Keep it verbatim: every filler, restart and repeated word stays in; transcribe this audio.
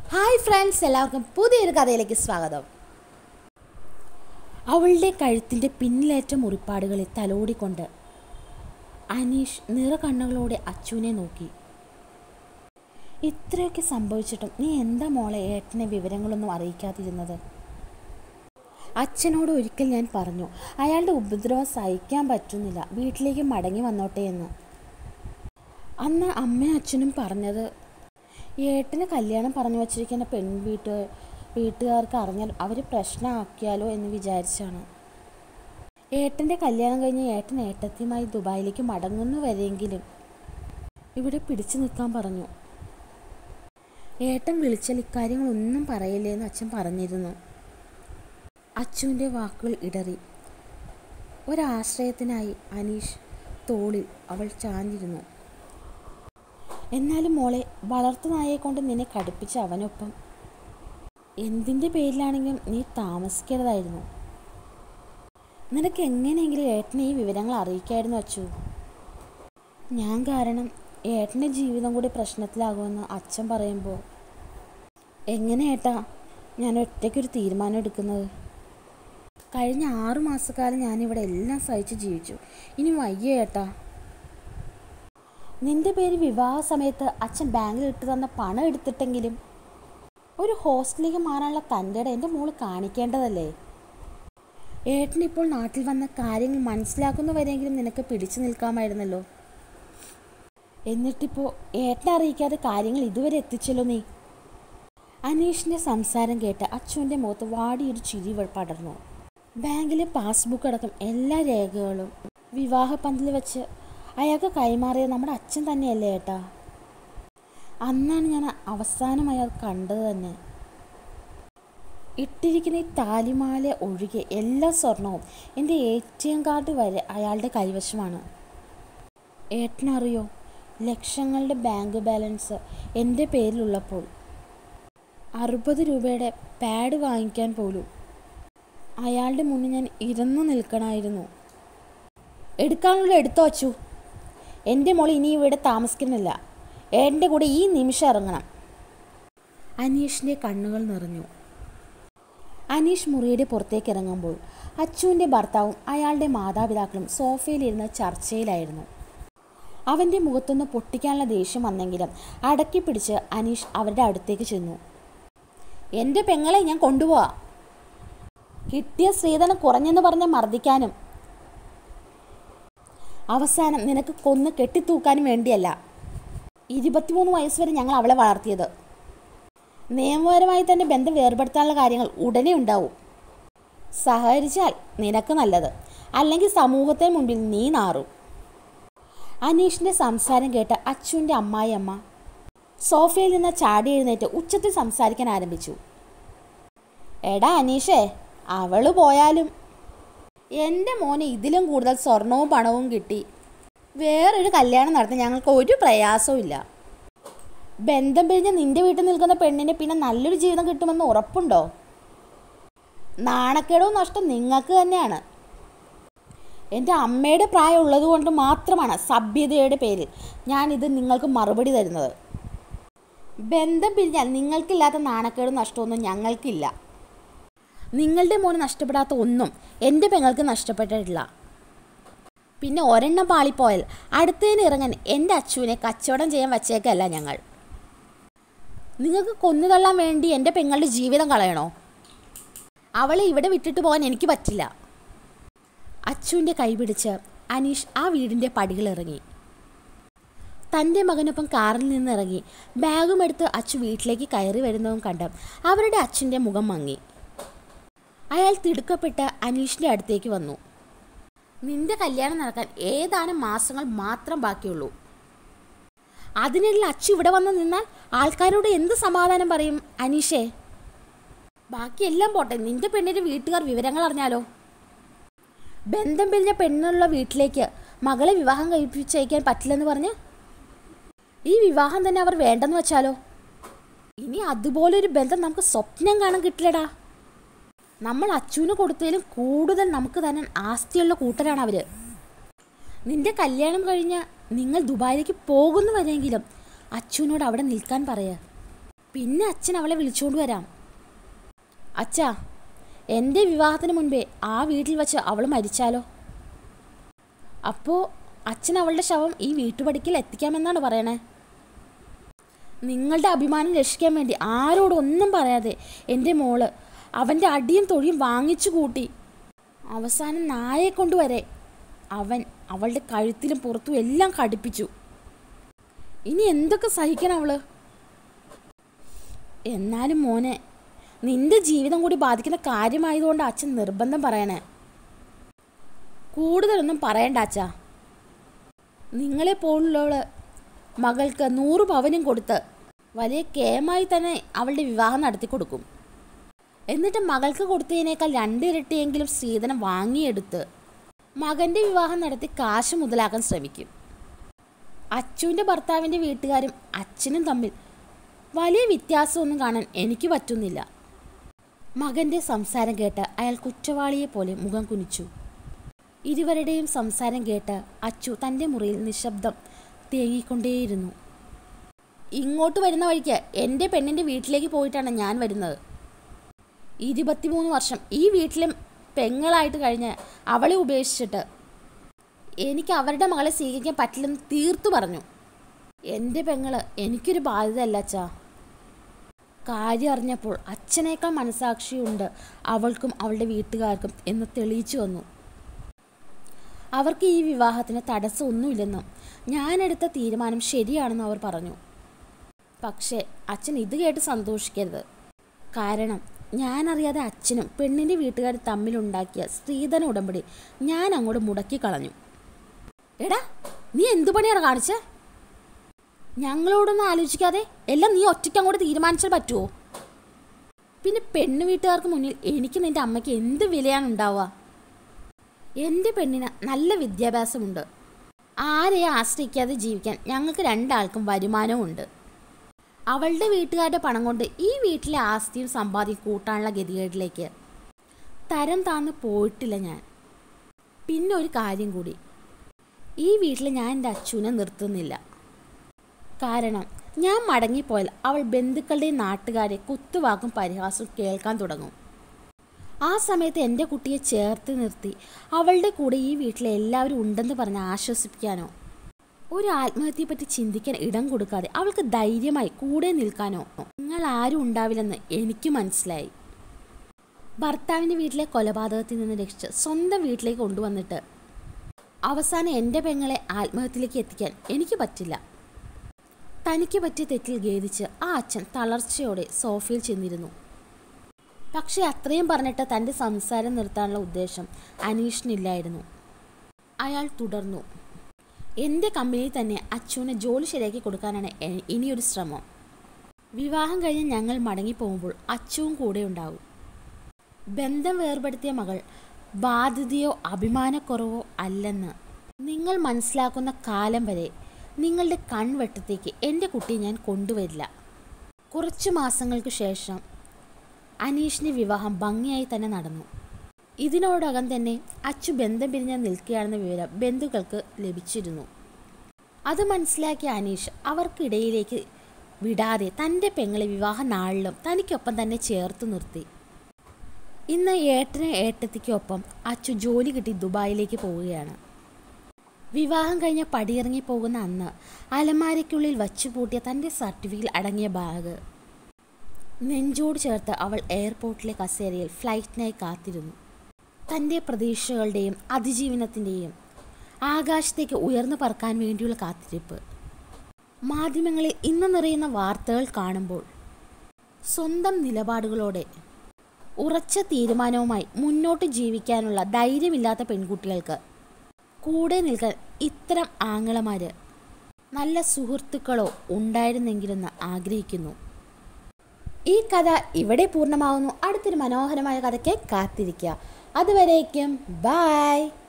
Hi friends, എല്ലാവർക്കും പുതിയൊരു കഥയിലേക്ക് സ്വാഗതം. അവളുടെ കഴുത്തിൻ്റെ പിന്നിലേറ്റ മുറിപ്പാടുകളിൽ തലോടിക്കൊണ്ട് അനീഷ് നിറകണ്ണുകളോടെ അച്ചുവിനെ നോക്കി. ഇത്രയൊക്കെ സംഭവിച്ചിട്ടും നീ എന്താ മോളെ ഏട്ടനെ വിവരങ്ങളൊന്നും അറിയിക്കാതിരുന്നത്? അച്ഛനോട് ഒരിക്കൽ ഞാൻ പറഞ്ഞു, അയാളുടെ ഉപദ്രവം സഹിക്കാൻ പറ്റുന്നില്ല, വീട്ടിലേക്ക് മടങ്ങി വന്നോട്ടെ എന്ന്. അന്ന് അമ്മയും അച്ഛനും പറഞ്ഞത് ഏട്ടന് കല്യാണം പറഞ്ഞു വച്ചിരിക്കുന്ന പെൺ വീട്ട് വീട്ടുകാർക്ക് അറിഞ്ഞാൽ അവർ പ്രശ്നമാക്കിയാലോ എന്ന് വിചാരിച്ചാണ്. ഏട്ടൻ്റെ കല്യാണം കഴിഞ്ഞ് ഏട്ടൻ ഏട്ടത്തിയുമായി ദുബായിലേക്ക് മടങ്ങുന്നു വരെയെങ്കിലും ഇവിടെ പിടിച്ചു നിൽക്കാൻ പറഞ്ഞു. ഏട്ടൻ വിളിച്ചാൽ ഇക്കാര്യങ്ങളൊന്നും പറയില്ലേ എന്ന് അച്ഛൻ പറഞ്ഞിരുന്നു. അച്ചുവിൻ്റെ വാക്കുകൾ ഇടറി. ഒരാശ്രയത്തിനായി അനീഷ് തോളിൽ അവൾ ചാഞ്ഞിരുന്നു. എന്നാലും മോളെ, വളർത്തു നായയെ കൊണ്ട് നിന്നെ കടുപ്പിച്ച അവനൊപ്പം എന്തിൻ്റെ പേരിലാണെങ്കിലും നീ താമസിക്കരുതായിരുന്നു. നിനക്ക് എങ്ങനെയെങ്കിലും ഏട്ടനെ ഈ വിവരങ്ങൾ അറിയിക്കായിരുന്നു അച്ചു. ഞാൻ കാരണം ഏട്ടൻ്റെ ജീവിതം കൂടി പ്രശ്നത്തിലാകുമെന്ന് അച്ഛൻ പറയുമ്പോൾ എങ്ങനെ ഏട്ടാ ഞാൻ ഒറ്റയ്ക്കൊരു തീരുമാനം എടുക്കുന്നത്? കഴിഞ്ഞ ആറു മാസക്കാലം ഞാനിവിടെ എല്ലാം സഹിച്ച് ജീവിച്ചു. ഇനി വയ്യ ഏട്ടാ. നിന്റെ പേര് വിവാഹ സമയത്ത് അച്ഛൻ ബാങ്കിൽ ഇട്ട് തന്ന പണം എടുത്തിട്ടെങ്കിലും ഒരു ഹോസ്റ്റലിലേക്ക് മാറാനുള്ള തൻ്റെ എൻ്റെ മോള് കാണിക്കേണ്ടതല്ലേ? ഏട്ടനിപ്പോൾ നാട്ടിൽ വന്ന കാര്യങ്ങൾ മനസ്സിലാക്കുന്നവരെങ്കിലും നിനക്ക് പിടിച്ചു നിൽക്കാമായിരുന്നല്ലോ. എന്നിട്ടിപ്പോൾ ഏട്ടനെ അറിയിക്കാതെ കാര്യങ്ങൾ ഇതുവരെ എത്തിച്ചല്ലോ നീ. അനീഷിൻ്റെ സംസാരം കേട്ട് അച്ചുവിൻ്റെ മുഖത്ത് വാടിയൊരു ചിരി പടർന്നു. ബാങ്കിലെ പാസ്ബുക്ക് അടക്കം എല്ലാ രേഖകളും വിവാഹ പന്തലിൽ വെച്ച് അയാൾക്ക് കൈമാറിയത് നമ്മുടെ അച്ഛൻ തന്നെയല്ലേ ഏട്ടാ? അന്നാണ് ഞാൻ അവസാനമായി അത് കണ്ടത് തന്നെ. ഇട്ടിരിക്കുന്ന ഈ താലിമാല ഒഴികെ എല്ലാ സ്വർണവും എൻ്റെ എ ടി എം കാർഡ് വരെ അയാളുടെ കൈവശമാണ്. ഏട്ടനറിയോ, ലക്ഷങ്ങളുടെ ബാങ്ക് ബാലൻസ് എൻ്റെ പേരിലുള്ളപ്പോൾ അറുപത് രൂപയുടെ പാഡ് വാങ്ങിക്കാൻ പോലും അയാളുടെ മുന്നിൽ ഞാൻ ഇരുന്നു നിൽക്കണമായിരുന്നു. എടുക്കാനുള്ള എടുത്തോ അച്ചു. എൻ്റെ മോൾ ഇനി ഇവിടെ താമസിക്കുന്നില്ല. എൻ്റെ കൂടെ ഈ നിമിഷം ഇറങ്ങണം. അനീഷിൻ്റെ കണ്ണുകൾ നിറഞ്ഞു. അനീഷ് മുറിയുടെ പുറത്തേക്ക് ഇറങ്ങുമ്പോൾ അച്ചുവിൻ്റെ ഭർത്താവും അയാളുടെ മാതാപിതാക്കളും സോഫയിലിരുന്ന് ചർച്ചയിലായിരുന്നു. അവൻ്റെ മുഖത്തൊന്ന് പൊട്ടിക്കാനുള്ള ദേഷ്യം വന്നെങ്കിലും അടക്കി പിടിച്ച് അനീഷ് അവരുടെ അടുത്തേക്ക് ചെന്നു. എൻ്റെ പെങ്ങളെ ഞാൻ കൊണ്ടുപോവാ. കിട്ടിയ സ്ത്രീധനം കുറഞ്ഞെന്ന് പറഞ്ഞ് മർദ്ദിക്കാനും അവസാനം നിനക്ക് കൊന്ന് കെട്ടിത്തൂക്കാനും വേണ്ടിയല്ല ഇരുപത്തിമൂന്ന് വയസ്സ് വരെ ഞങ്ങൾ അവളെ വളർത്തിയത്. നിയമപരമായി തന്നെ ബന്ധം വേർപെടുത്താനുള്ള കാര്യങ്ങൾ ഉടനെ ഉണ്ടാവും. സഹകരിച്ചാൽ നിനക്ക് നല്ലത്, അല്ലെങ്കിൽ സമൂഹത്തിന് മുൻപിൽ നീ നാറും. അനീഷിൻ്റെ സംസാരം കേട്ട അച്ചുവിൻ്റെ അമ്മായിയമ്മ സോഫയിൽ നിന്ന് ചാടി എഴുന്നേറ്റ് ഉച്ചത്തിൽ സംസാരിക്കാൻ ആരംഭിച്ചു. എടാ അനീഷേ, അവള് പോയാലും എൻ്റെ മോന് ഇതിലും കൂടുതൽ സ്വർണവും പണവും കിട്ടി വേറൊരു കല്യാണം നടത്താൻ ഞങ്ങൾക്ക് ഒരു പ്രയാസവും ഇല്ല. ബന്ധം പിരിഞ്ഞ് നിൻ്റെ വീട്ടിൽ നിൽക്കുന്ന പെണ്ണിന് പിന്നെ നല്ലൊരു ജീവിതം കിട്ടുമെന്ന് ഉറപ്പുണ്ടോ? നാണക്കേടവും നഷ്ടം നിങ്ങൾക്ക് തന്നെയാണ്. എൻ്റെ അമ്മയുടെ പ്രായം ഉള്ളത് കൊണ്ട് മാത്രമാണ് സഭ്യതയുടെ പേരിൽ ഞാനിത് നിങ്ങൾക്ക് മറുപടി തരുന്നത്. ബന്ധം പിരിഞ്ഞാൽ നിങ്ങൾക്കില്ലാത്ത നാണക്കേടും നഷ്ടമൊന്നും ഞങ്ങൾക്കില്ല. നിങ്ങളുടെ മോന് നഷ്ടപ്പെടാത്ത ഒന്നും എൻ്റെ പെങ്ങൾക്ക് നഷ്ടപ്പെട്ടിട്ടില്ല. പിന്നെ ഒരെണ്ണം പാളിപ്പോയാൽ അടുത്തതിന് ഇറങ്ങാൻ എൻ്റെ അച്ചുവിനെ കച്ചവടം ചെയ്യാൻ വച്ചേക്കല്ല ഞങ്ങൾ. നിങ്ങൾക്ക് കൊന്നുതള്ളാൻ വേണ്ടി എൻ്റെ പെങ്ങളുടെ ജീവിതം കളയണോ? അവളെ ഇവിടെ വിട്ടിട്ട് പോകാൻ എനിക്ക് പറ്റില്ല. അച്ചുവിൻ്റെ കൈ പിടിച്ച് അനീഷ് ആ വീടിൻ്റെ പടികളിറങ്ങി. തൻ്റെ മകനൊപ്പം കാറിൽ നിന്നിറങ്ങി ബാഗും എടുത്ത് അച്ചു വീട്ടിലേക്ക് കയറി വരുന്നതും കണ്ട് അവരുടെ അച്ഛൻ്റെ മുഖം മങ്ങി. അയാൾ തിടുക്കപ്പെട്ട് അനീഷിൻ്റെ അടുത്തേക്ക് വന്നു. നിന്റെ കല്യാണം നടക്കാൻ ഏതാനും മാസങ്ങൾ മാത്രം ബാക്കിയുള്ളൂ. അതിനിടയിൽ അച്ചു ഇവിടെ വന്ന് നിന്നാൽ ആൾക്കാരോട് എന്ത് സമാധാനം പറയും അനീഷേ? ബാക്കിയെല്ലാം പോട്ടെ, നിന്റെ പെണ്ണിൻ്റെ വീട്ടുകാർ വിവരങ്ങൾ അറിഞ്ഞാലോ? ബന്ധം പിരിഞ്ഞ പെണ്ണുള്ള വീട്ടിലേക്ക് മകളെ വിവാഹം കഴിപ്പിച്ചയക്കാൻ പറ്റില്ലെന്ന് പറഞ്ഞ് ഈ വിവാഹം തന്നെ അവർ വേണ്ടെന്ന് വെച്ചാലോ? ഇനി അതുപോലൊരു ബന്ധം നമുക്ക് സ്വപ്നം കാണാൻ കിട്ടില്ലടാ. നമ്മൾ അച്ചുവിന് കൊടുത്തതിലും കൂടുതൽ നമുക്ക് തന്നെ ആസ്തിയുള്ള കൂട്ടരാണ് അവർ. നിന്റെ കല്യാണം കഴിഞ്ഞ് നിങ്ങൾ ദുബായിലേക്ക് പോകുന്നു വരെയെങ്കിലും അച്ചുവിനോട് അവിടെ നിൽക്കാൻ പറയുക. പിന്നെ അച്ഛൻ അവളെ വിളിച്ചുകൊണ്ട് വരാം. അച്ഛാ, എൻ്റെ വിവാഹത്തിന് മുൻപേ ആ വീട്ടിൽ വച്ച് അവൾ മരിച്ചാലോ? അപ്പോൾ അച്ഛൻ അവളുടെ ശവം ഈ വീട്ടുപടിക്കൽ എത്തിക്കാമെന്നാണ് പറയണേ. നിങ്ങളുടെ അഭിമാനം രക്ഷിക്കാൻ വേണ്ടി ആരോടും ഒന്നും പറയാതെ എൻ്റെ മോള് അവൻ്റെ അടിയും തൊഴിയും വാങ്ങിച്ചു കൂട്ടി. അവസാനം നായെ കൊണ്ടുവരെ അവൻ അവളുടെ കഴുത്തിലും പുറത്തും എല്ലാം കടിപ്പിച്ചു. ഇനി എന്തൊക്കെ സഹിക്കണം അവള്? എന്നാലും മോനെ, നിന്റെ ജീവിതം കൂടി ബാധിക്കുന്ന കാര്യമായതുകൊണ്ട് അച്ഛൻ നിർബന്ധം പറയണേ. കൂടുതലൊന്നും പറയണ്ട അച്ഛാ. നിങ്ങളെ പോലുള്ളവള് മകൾക്ക് നൂറ് പവനും കൊടുത്ത് വലിയ കേമായി തന്നെ അവളുടെ വിവാഹം നടത്തി കൊടുക്കും. എന്നിട്ട് മകൾക്ക് കൊടുത്തതിനേക്കാൾ രണ്ടിരട്ടിയെങ്കിലും സ്ത്രീധനം വാങ്ങിയെടുത്ത് മകൻ്റെ വിവാഹം നടത്തി കാശ് മുതലാക്കാൻ ശ്രമിക്കും. അച്ചുവിൻ്റെ ഭർത്താവിൻ്റെ വീട്ടുകാരും അച്ഛനും തമ്മിൽ വലിയ വ്യത്യാസമൊന്നും കാണാൻ എനിക്ക് പറ്റുന്നില്ല. മകൻ്റെ സംസാരം കേട്ട് അയാൾ കുറ്റവാളിയെ പോലെ മുഖം കുനിച്ചു. ഇരുവരുടെയും സംസാരം കേട്ട് അച്ചു തൻ്റെ മുറിയിൽ നിശബ്ദം തേങ്ങിക്കൊണ്ടേയിരുന്നു. ഇങ്ങോട്ട് വരുന്ന വഴിക്ക് എൻ്റെ പെണ്ണിൻ്റെ വീട്ടിലേക്ക് പോയിട്ടാണ് ഞാൻ വരുന്നത്. ഇരുപത്തിമൂന്ന് വർഷം ഈ വീട്ടിലെ പെങ്ങളായിട്ട് കഴിഞ്ഞ് അവളെ ഉപേക്ഷിച്ചിട്ട് എനിക്ക് അവരുടെ മകളെ സ്വീകരിക്കാൻ പറ്റില്ലെന്ന് തീർത്തു പറഞ്ഞു. എൻ്റെ പെങ്ങള് എനിക്കൊരു ബാധ്യതയല്ല അച്ഛാ. കാര്യം അറിഞ്ഞപ്പോൾ അച്ഛനേക്കാൾ മനസാക്ഷിയുണ്ട് അവൾക്കും അവളുടെ വീട്ടുകാർക്കും എന്ന് തെളിയിച്ചു വന്നു. അവർക്ക് ഈ വിവാഹത്തിന് തടസ്സമൊന്നുമില്ലെന്നും ഞാനെടുത്ത തീരുമാനം ശരിയാണെന്ന് അവർ പറഞ്ഞു. പക്ഷേ അച്ഛൻ ഇത് കേട്ട് സന്തോഷിക്കരുത്. കാരണം ഞാനറിയാതെ അച്ഛനും പെണ്ണിൻ്റെ വീട്ടുകാരും തമ്മിലുണ്ടാക്കിയ സ്ത്രീധന ഉടമ്പടി ഞാൻ അങ്ങോട്ട് മുടക്കി കളഞ്ഞു. എടാ, നീ എന്തു പണിയാണ് കാണിച്ചേ? ഞങ്ങളോടൊന്നും ആലോചിക്കാതെ എല്ലാം നീ ഒറ്റയ്ക്ക് അങ്ങോട്ട് തീരുമാനിച്ചാൽ പറ്റുമോ? പിന്നെ പെണ്ണ് വീട്ടുകാർക്ക് മുന്നിൽ എനിക്ക് നിൻ്റെ അമ്മയ്ക്ക് എന്ത് വിലയാണ് ഉണ്ടാവുക? എൻ്റെ പെണ്ണിന് നല്ല വിദ്യാഭ്യാസമുണ്ട്. ആരെയും ആശ്രയിക്കാതെ ജീവിക്കാൻ ഞങ്ങൾക്ക് രണ്ടാൾക്കും വരുമാനവും ഉണ്ട്. അവളുടെ വീട്ടുകാരുടെ പണം കൊണ്ട് ഈ വീട്ടിലെ ആസ്തിയും സമ്പാദ്യം കൂട്ടാനുള്ള ഗതികേടിലേക്ക് തരം താന്ന് പോയിട്ടില്ല ഞാൻ. പിന്നെ ഒരു കാര്യം കൂടി, ഈ വീട്ടിൽ ഞാൻ എൻ്റെ അച്ഛനെ നിർത്തുന്നില്ല. കാരണം ഞാൻ മടങ്ങിപ്പോയാൽ അവൾ ബന്ധുക്കളുടെയും നാട്ടുകാരെ കുത്തുവാക്കും പരിഹാസവും കേൾക്കാൻ തുടങ്ങും. ആ സമയത്ത് എൻ്റെ കുട്ടിയെ ചേർത്ത് നിർത്തി അവളുടെ കൂടെ ഈ വീട്ടിലെ എല്ലാവരും ഉണ്ടെന്ന് പറഞ്ഞ് ആശ്വസിപ്പിക്കാനോ ഒരു ആത്മഹത്യയെപ്പറ്റി ചിന്തിക്കാൻ ഇടം കൊടുക്കാതെ അവൾക്ക് ധൈര്യമായി കൂടെ നിൽക്കാനോ നിങ്ങൾ ആരും ഉണ്ടാവില്ലെന്ന് എനിക്ക് മനസ്സിലായി. ഭർത്താവിൻ്റെ വീട്ടിലെ കൊലപാതകത്തിൽ നിന്ന് രക്ഷിച്ച് സ്വന്തം വീട്ടിലേക്ക് കൊണ്ടുവന്നിട്ട് അവസാനം എൻ്റെ പെങ്ങളെ ആത്മഹത്യയിലേക്ക് എത്തിക്കാൻ എനിക്ക് പറ്റില്ല. തനിക്ക് പറ്റിയ തെറ്റിൽ ഖേദിച്ച് ആ അച്ഛൻ തളർച്ചയോടെ സോഫയിൽ ചെന്നിരുന്നു. പക്ഷേ അത്രയും പറഞ്ഞിട്ട് തൻ്റെ സംസാരം നിർത്താനുള്ള ഉദ്ദേശം അനീഷിനില്ലായിരുന്നു. അയാൾ തുടർന്നു, എൻ്റെ കമ്പനിയിൽ തന്നെ അച്ചുവിനെ ജോലി ശരിയാക്കി കൊടുക്കാനാണ് ഇനിയൊരു ശ്രമം. വിവാഹം കഴിഞ്ഞ് ഞങ്ങൾ മടങ്ങിപ്പോകുമ്പോൾ അച്ചുവും കൂടെ ഉണ്ടാവും. ബന്ധം വേർപെടുത്തിയ മകൾ ബാധ്യതയോ അഭിമാനക്കുറവോ അല്ലെന്ന് നിങ്ങൾ മനസ്സിലാക്കുന്ന കാലം വരെ നിങ്ങളുടെ കൺവെട്ടത്തേക്ക് എൻ്റെ കുട്ടിയെ ഞാൻ കൊണ്ടുവരില്ല. കുറച്ചു മാസങ്ങൾക്ക് ശേഷം അനീഷിൻ്റെ വിവാഹം ഭംഗിയായി തന്നെ നടന്നു. ഇതിനോടകം തന്നെ അച്ചു ബന്ധം പിരിഞ്ഞ് നിൽക്കുകയാണെന്ന വിവരം ബന്ധുക്കൾക്ക് ലഭിച്ചിരുന്നു. അത് മനസ്സിലാക്കിയ അനീഷ് അവർക്കിടയിലേക്ക് വിടാതെ തൻ്റെ പെങ്ങളെ വിവാഹ നാളിലും തനിക്കൊപ്പം തന്നെ ചേർത്ത് നിർത്തി. ഇന്ന് ഏട്ടന് ഏട്ടത്തിക്കൊപ്പം അച്ചു ജോലി കിട്ടി ദുബായിലേക്ക് പോവുകയാണ്. വിവാഹം കഴിഞ്ഞ പടിയിറങ്ങി പോകുന്ന അന്ന് അലമാരയ്ക്കുള്ളിൽ വച്ചു പൂട്ടിയ തൻ്റെ സർട്ടിഫിക്കറ്റ് അടങ്ങിയ ബാഗ് നെഞ്ചോട് ചേർത്ത് അവൾ എയർപോർട്ടിലെ കസേരയിൽ ഫ്ലൈറ്റിനായി കാത്തിരുന്നു. തൻ്റെ പ്രതീക്ഷകളുടെയും അതിജീവനത്തിൻ്റെയും ആകാശത്തേക്ക് ഉയർന്നു പറക്കാൻ വേണ്ടിയുള്ള കാത്തിരിപ്പ്. മാധ്യമങ്ങളിൽ ഇന്ന് നിറയുന്ന വാർത്തകൾ കാണുമ്പോൾ സ്വന്തം നിലപാടുകളോടെ ഉറച്ച തീരുമാനവുമായി മുന്നോട്ട് ജീവിക്കാനുള്ള ധൈര്യമില്ലാത്ത പെൺകുട്ടികൾക്ക് കൂടെ നിൽക്കാൻ ഇത്തരം ആങ്ങളമാർ നല്ല സുഹൃത്തുക്കളോ ഉണ്ടായിരുന്നെങ്കിലെന്ന് ആഗ്രഹിക്കുന്നു. ഈ കഥ ഇവിടെ പൂർണ്ണമാവുന്നു. അടുത്തൊരു മനോഹരമായ കഥയ്ക്ക് കാത്തിരിക്കുക. അതുവരേക്കും ബൈ.